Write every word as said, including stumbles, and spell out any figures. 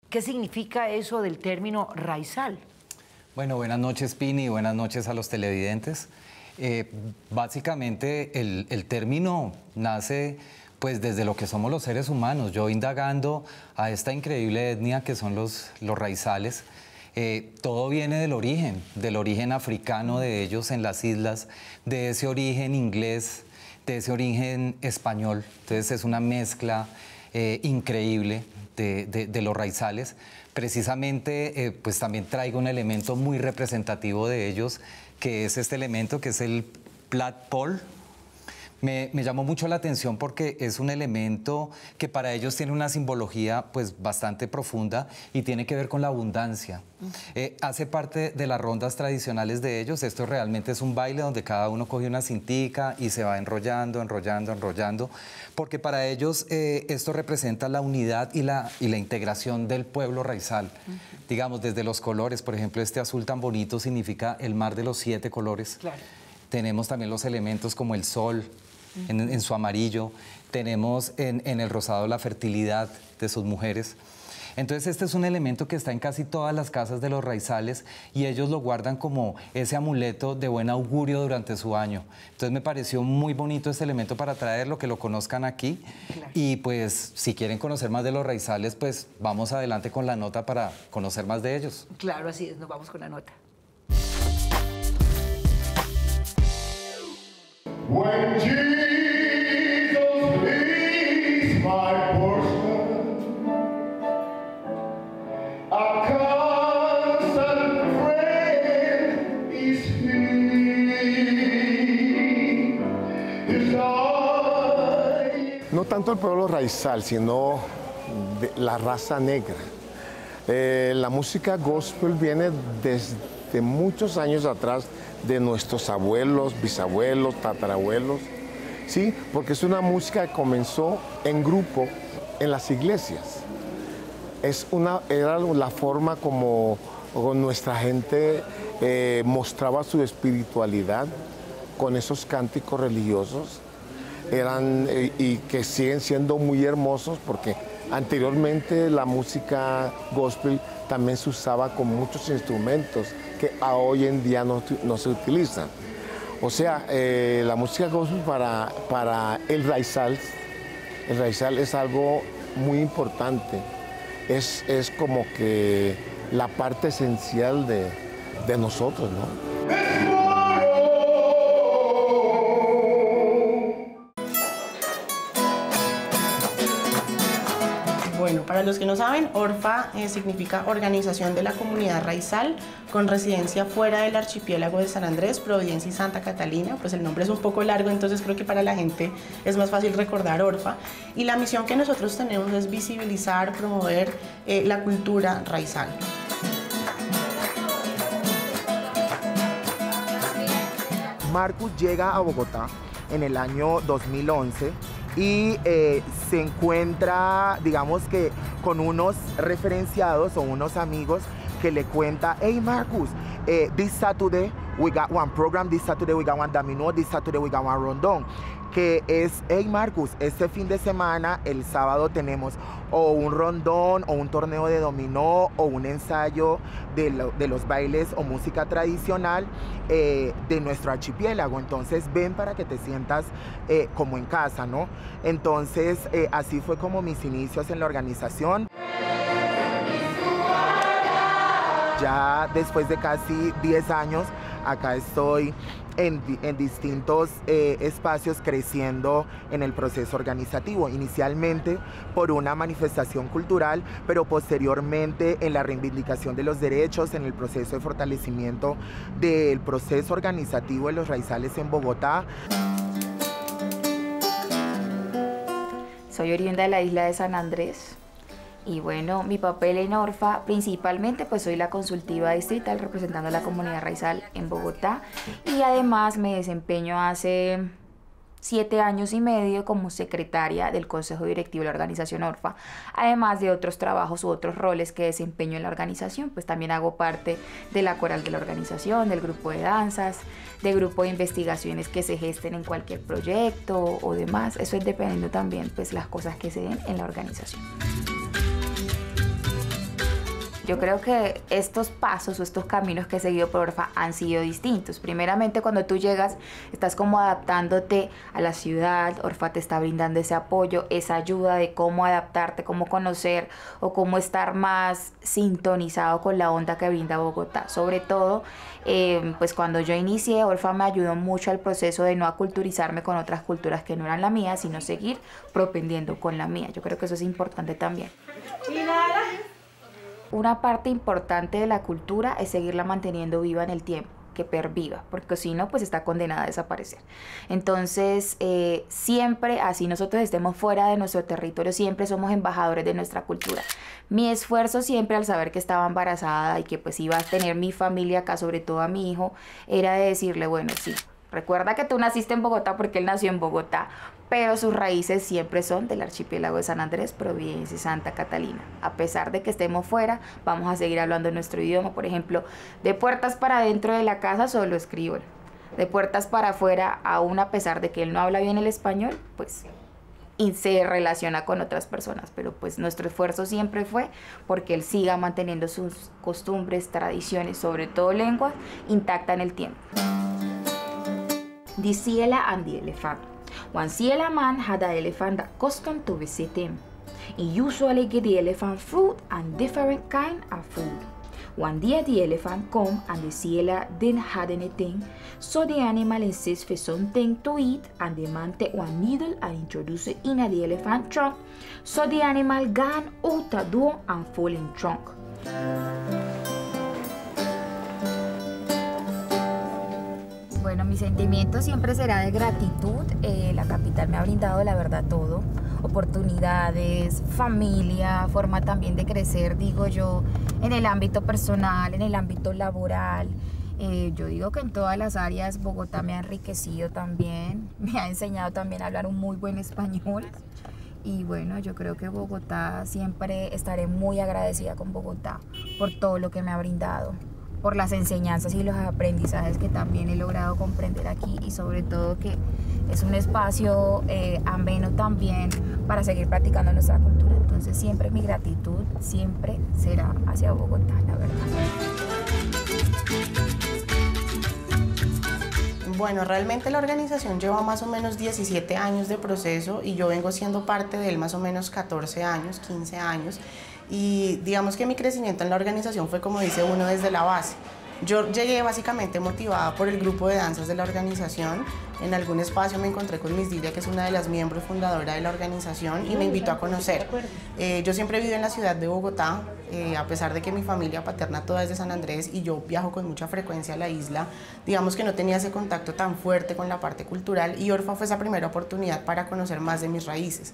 ¿Qué significa eso del término raizal? Bueno, buenas noches, Pini, buenas noches a los televidentes. Eh, básicamente, el, el término nace pues desde lo que somos los seres humanos. Yo indagando a esta increíble etnia que son los, los raizales, eh, todo viene del origen, del origen africano de ellos en las islas, de ese origen inglés, de ese origen español. Entonces es una mezcla eh, increíble de, de, de los raizales. Precisamente, eh, pues también traigo un elemento muy representativo de ellos, que es este elemento, que es el platpol. Me, me llamó mucho la atención porque es un elemento que para ellos tiene una simbología pues bastante profunda y tiene que ver con la abundancia. Uh-huh. eh, hace parte de las rondas tradicionales de ellos. Esto realmente es un baile donde cada uno coge una cintica y se va enrollando, enrollando, enrollando, porque para ellos eh, esto representa la unidad y la, y la integración del pueblo raizal. Uh-huh. Digamos, desde los colores, por ejemplo, este azul tan bonito significa el mar de los siete colores. Claro. Tenemos también los elementos como el sol, En, en su amarillo, tenemos en, en el rosado la fertilidad de sus mujeres. Entonces este es un elemento que está en casi todas las casas de los raizales y ellos lo guardan como ese amuleto de buen augurio durante su año. Entonces me pareció muy bonito este elemento para traerlo, que lo conozcan aquí. Claro. Y pues si quieren conocer más de los raizales, pues vamos adelante con la nota para conocer más de ellos. Claro, así es, nos vamos con la nota. When Jesus is my portion, a constant friend is He. His life. No tanto el pueblo raizal, sino de la raza negra. Eh, la música gospel viene desde muchos años atrás, de nuestros abuelos, bisabuelos, tatarabuelos, ¿sí? Porque es una música que comenzó en grupo en las iglesias. Es una, era la forma como, como nuestra gente eh, mostraba su espiritualidad con esos cánticos religiosos, eran, eh, y que siguen siendo muy hermosos, porque anteriormente la música gospel también se usaba con muchos instrumentos que a hoy en día no, no se utilizan. O sea, eh, la música gospel para, para el raizal, el raizal es algo muy importante. Es, es como que la parte esencial de, de nosotros, ¿no? Bueno, para los que no saben, ORFA eh, significa Organización de la Comunidad Raizal, con residencia fuera del archipiélago de San Andrés, Providencia y Santa Catalina. Pues el nombre es un poco largo, entonces creo que para la gente es más fácil recordar ORFA. Y la misión que nosotros tenemos es visibilizar, promover eh, la cultura raizal. Marcus llega a Bogotá en el año dos mil once y eh, se encuentra, digamos que, con unos referenciados o unos amigos que le cuenta, hey Marcus, eh, this Saturday we got one program, this Saturday we got one dominó, this Saturday we got one rondón. Que es, hey Marcus, este fin de semana, el sábado tenemos o un rondón, o un torneo de dominó, o un ensayo de, lo, de los bailes o música tradicional eh, de nuestro archipiélago. Entonces ven para que te sientas eh, como en casa, ¿no? Entonces eh, así fue como mis inicios en la organización. Ya después de casi diez años, acá estoy en, en distintos eh, espacios creciendo en el proceso organizativo. Inicialmente por una manifestación cultural, pero posteriormente en la reivindicación de los derechos, en el proceso de fortalecimiento del proceso organizativo de los raizales en Bogotá. Soy oriunda de la isla de San Andrés. Y bueno, mi papel en ORFA, principalmente pues soy la consultiva distrital representando a la comunidad raizal en Bogotá, y además me desempeño hace siete años y medio como secretaria del Consejo Directivo de la organización ORFA, además de otros trabajos u otros roles que desempeño en la organización. Pues también hago parte de la coral de la organización, del grupo de danzas, del grupo de investigaciones que se gesten en cualquier proyecto o demás. Eso es dependiendo también pues las cosas que se den en la organización. Yo creo que estos pasos o estos caminos que he seguido por Orfa han sido distintos. Primeramente, cuando tú llegas, estás como adaptándote a la ciudad. Orfa te está brindando ese apoyo, esa ayuda de cómo adaptarte, cómo conocer o cómo estar más sintonizado con la onda que brinda Bogotá. Sobre todo, eh, pues cuando yo inicié, Orfa me ayudó mucho al proceso de no aculturizarme con otras culturas que no eran la mía, sino seguir propendiendo con la mía. Yo creo que eso es importante también. Una parte importante de la cultura es seguirla manteniendo viva en el tiempo, que perviva, porque si no, pues está condenada a desaparecer. Entonces, eh, siempre, así nosotros estemos fuera de nuestro territorio, siempre somos embajadores de nuestra cultura. Mi esfuerzo siempre al saber que estaba embarazada y que pues iba a tener mi familia acá, sobre todo a mi hijo, era de decirle, bueno, sí, recuerda que tú naciste en Bogotá porque él nació en Bogotá, pero sus raíces siempre son del archipiélago de San Andrés, Providencia y Santa Catalina. A pesar de que estemos fuera, vamos a seguir hablando nuestro idioma. Por ejemplo, de puertas para adentro de la casa solo es criol. De puertas para afuera, aún a pesar de que él no habla bien el español, pues y se relaciona con otras personas. Pero pues nuestro esfuerzo siempre fue porque él siga manteniendo sus costumbres, tradiciones, sobre todo lenguas, intacta en el tiempo. The Ciela and the Elephant. One Ciela man had an elephant that custom to visit him. He usually get the elephant fruit and different kind of food. One day the elephant come and the Ciela didn't have anything, so the animal insists for something to eat, and the man take one needle and introduce it in the elephant trunk, so the animal gone out the door and fall in trunk. Bueno, mi sentimiento siempre será de gratitud. Eh, la capital me ha brindado, la verdad, todo. Oportunidades, familia, forma también de crecer, digo yo, en el ámbito personal, en el ámbito laboral. Eh, yo digo que en todas las áreas Bogotá me ha enriquecido también, me ha enseñado también a hablar un muy buen español. Y bueno, yo creo que Bogotá, siempre estaré muy agradecida con Bogotá por todo lo que me ha brindado, por las enseñanzas y los aprendizajes que también he logrado comprender aquí, y sobre todo que es un espacio eh, ameno también para seguir practicando nuestra cultura. Entonces siempre mi gratitud siempre será hacia Bogotá, la verdad. Bueno, realmente la organización lleva más o menos diecisiete años de proceso y yo vengo siendo parte de él más o menos catorce años, quince años. Y digamos que mi crecimiento en la organización fue, como dice uno, desde la base. Yo llegué básicamente motivada por el grupo de danzas de la organización. En algún espacio me encontré con Miss Dilia, que es una de las miembros fundadoras de la organización, y me invitó a conocer. Eh, yo siempre he vivido en la ciudad de Bogotá, eh, a pesar de que mi familia paterna toda es de San Andrés y yo viajo con mucha frecuencia a la isla. Digamos que no tenía ese contacto tan fuerte con la parte cultural, y Orfa fue esa primera oportunidad para conocer más de mis raíces.